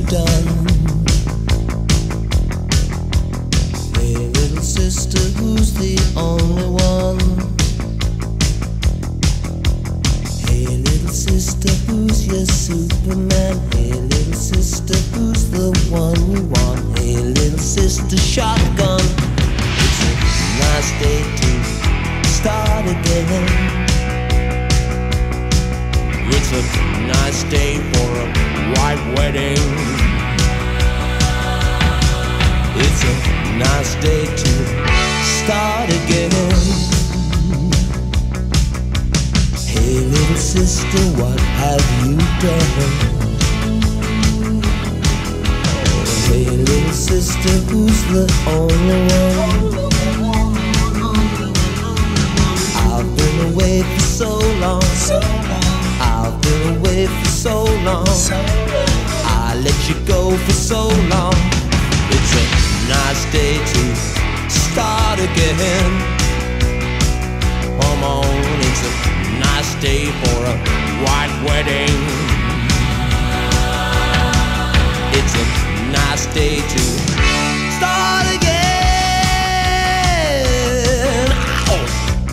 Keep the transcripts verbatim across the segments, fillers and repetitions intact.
done? Hey little sister, who's the only one? Hey little sister, who's your Superman? Hey little sister, who's the one you want? Hey little sister, shotgun. It's a nice day to start again. It's a nice day for a white wedding. It's a nice day to start again. Hey little sister, what have you done? Hey little sister, who's the only one? I've been away for so long. I've been away for so long. I let you go for so long. It's a nice day to start again. Come on, it's a nice day for a white wedding. It's a nice day to start again. Ow!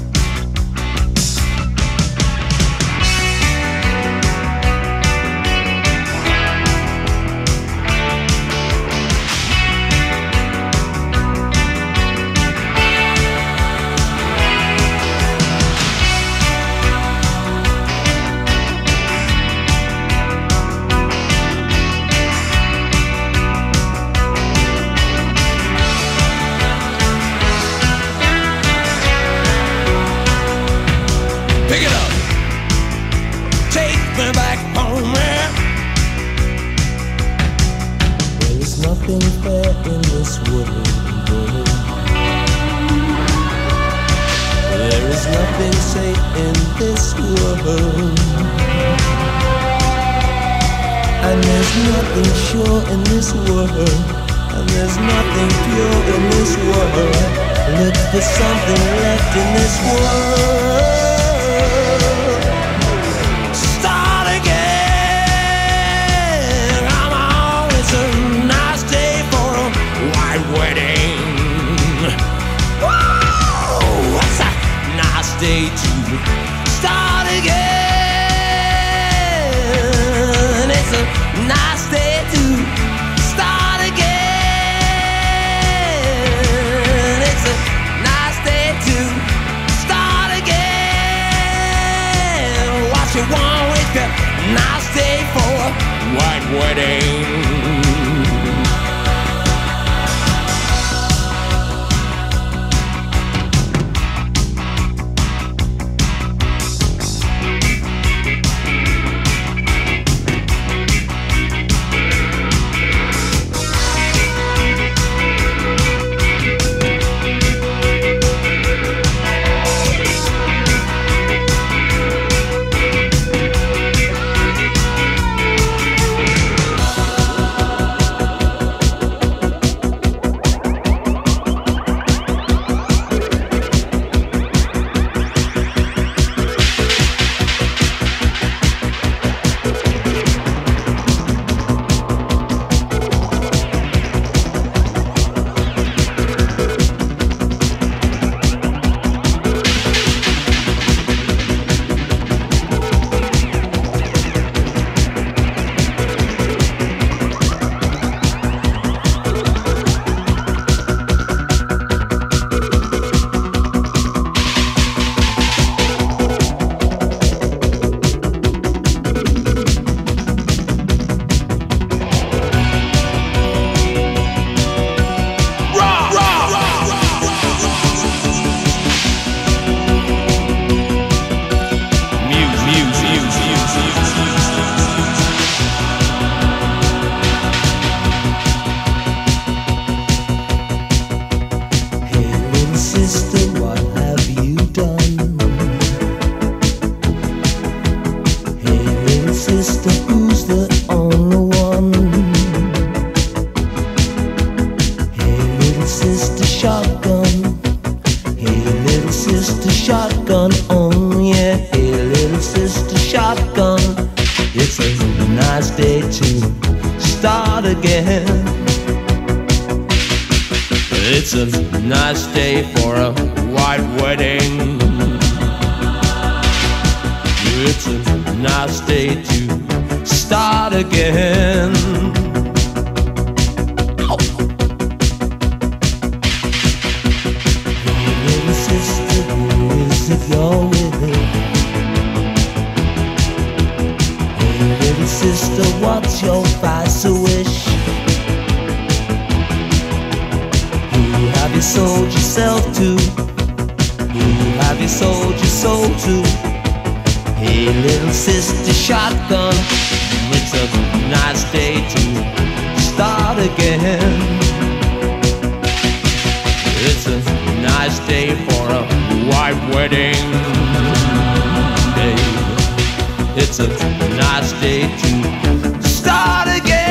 Pick it up, take me back home, man. Well, there's nothing fair in this world. There is nothing safe in this world. And there's nothing sure in this world. And there's nothing pure in this world. Look for something left in this world. Wedding. Whoa, it's a nice day to start again. It's a nice day to start again. It's a nice day to start again. What you want with a nice day for a white wedding. again. It's a nice day for a white wedding. It's a nice day to start again. Ow. Hey, little sister, who is it you're with? Hey, little sister, what's your vice or wish? Who have you sold yourself to? Who have you sold your soul to? Hey, little sister shotgun, it's a nice day to start again. It's a nice day for a white wedding. Hey, it's a nice day to start again.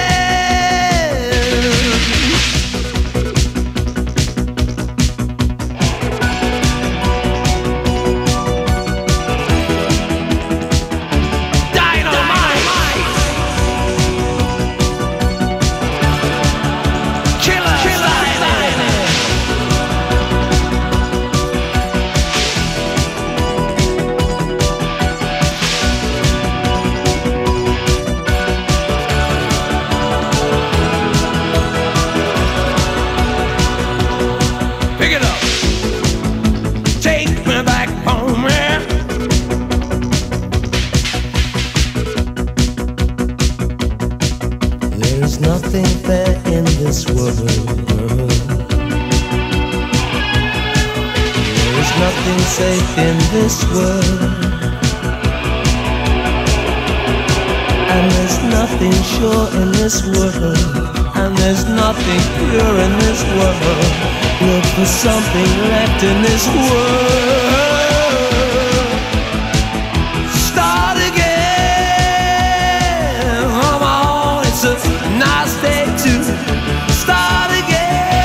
There's nothing fair in this world. There's nothing safe in this world. And there's nothing sure in this world. And there's nothing pure in this world. Look for something left in this world. Start again. Come on, it's a nice day to start again.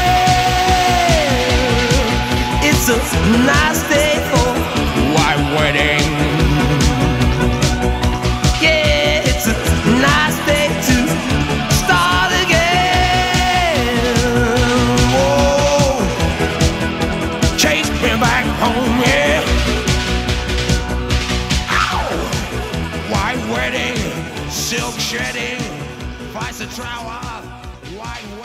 It's a nice day for white wedding. Yeah, it's a nice day to start again. Whoa, chase me back home, yeah. Ow. White wedding, silk shedding, vice a trower, white wedding.